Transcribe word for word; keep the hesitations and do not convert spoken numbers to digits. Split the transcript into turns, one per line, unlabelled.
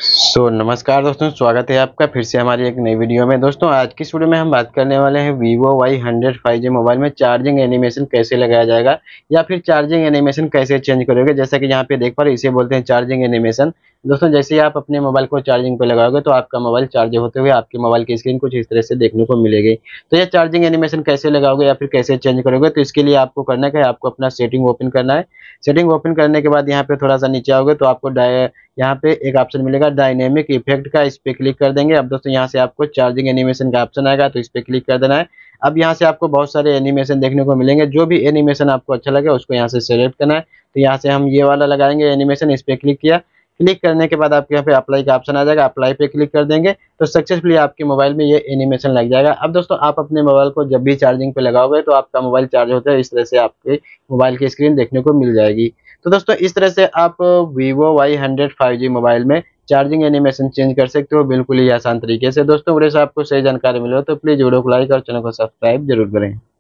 सो so, नमस्कार दोस्तों, स्वागत है आपका फिर से हमारी एक नई वीडियो में। दोस्तों आज की इस वीडियो में हम बात करने वाले हैं Vivo Y hundred five G mobile में चार्जिंग एनिमेशन कैसे लगाया जाएगा या फिर चार्जिंग एनिमेशन कैसे चेंज करोगे। जैसा कि यहाँ पे देख पा रहे, इसे बोलते हैं चार्जिंग एनिमेशन। दोस्तों जैसे ही आप अपने मोबाइल को चार्जिंग पे लगाओगे तो आपका मोबाइल चार्ज होते हुए आपके मोबाइल की स्क्रीन कुछ इस तरह से देखने को मिलेगी। तो ये चार्जिंग एनिमेशन कैसे लगाओगे या फिर कैसे चेंज करोगे, तो इसके लिए आपको करना क्या है, आपको अपना सेटिंग ओपन करना है। सेटिंग ओपन करने के बाद यहाँ पे थोड़ा सा नीचे आओगे तो आपको यहाँ पे एक ऑप्शन मिलेगा डायनेमिक इफेक्ट का, इस पे क्लिक कर देंगे। अब दोस्तों यहाँ से आपको चार्जिंग एनिमेशन का ऑप्शन आएगा तो इस पे क्लिक कर देना है। अब यहाँ से आपको बहुत सारे एनिमेशन देखने को मिलेंगे, जो भी एनिमेशन आपको अच्छा लगे उसको यहाँ से सेलेक्ट करना है। तो यहाँ से हम ये वाला लगाएंगे एनिमेशन, इस पे क्लिक किया। क्लिक करने के बाद आपके यहाँ पे अप्लाई का ऑप्शन आ जाएगा, अप्लाई पे क्लिक कर देंगे तो सक्सेसफुली आपके मोबाइल में ये एनिमेशन लग जाएगा। अब दोस्तों आप अपने मोबाइल को जब भी चार्जिंग पे लगाओगे तो आपका मोबाइल चार्ज होता है इस तरह से आपके मोबाइल की स्क्रीन देखने को मिल जाएगी। तो दोस्तों इस तरह से आप Vivo Y hundred five G mobile में चार्जिंग एनिमेशन चेंज कर सकते हो बिल्कुल ही आसान तरीके से। दोस्तों वीडियो से आपको सही जानकारी मिले तो प्लीज वीडियो को लाइक और चैनल को सब्सक्राइब जरूर करें।